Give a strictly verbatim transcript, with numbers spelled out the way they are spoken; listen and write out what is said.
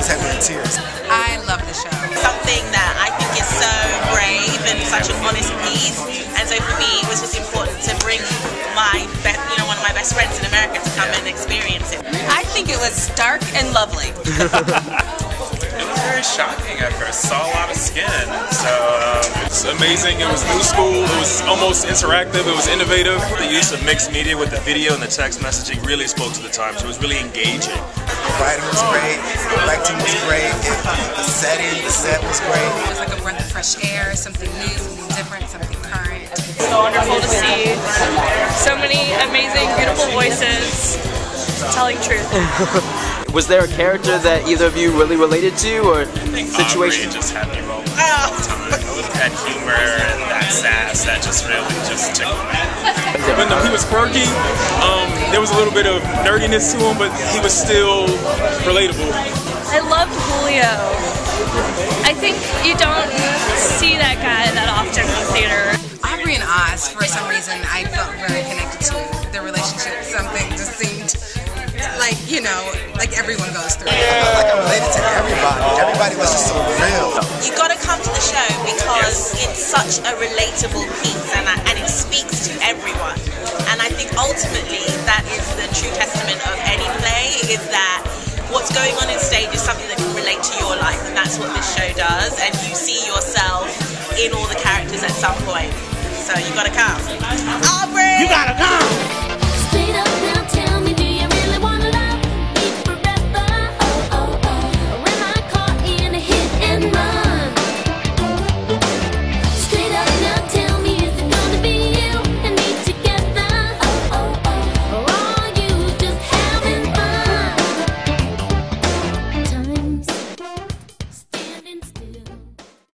almost had me in tears. I love the show. Something that I think is so brave and such an honest piece, and so for me it was just important to bring my best, you know, one of my best friends in America to come and experience it. I think it was stark and lovely. It was very shocking at first. Saw a lot of skin. So uh, it's amazing. It was new school. It was almost interactive. It was innovative. The use of mixed media with the video and the text messaging really spoke to the times. It was really engaging. The writing was great. The acting was great. It, the setting, the set was great. It was like a breath of fresh air, something new, something different, something current. It's so wonderful to see so many amazing, beautiful voices telling truth. Was there a character that either of you really related to, or situation? Just had me rolling all the time. That humor and that sass, that just really just tickled me. When he was quirky, um, there was a little bit of nerdiness to him, but he was still relatable. I loved Julio. I think you don't see that guy that often in the theater. Aubrey and Oz, for some reason, I felt very connected to their relationship. Something just seemed like, you know, like everyone goes through. I felt like I related to everybody. Everybody was just so real. You got to come to the show because it's such a relatable piece, and, and it speaks to everyone. And I think ultimately that is the true testament of any play, is that what's going on in stage is something that can relate to your life, and that's what this show does. And you see yourself in all the characters at some point. So you got to come.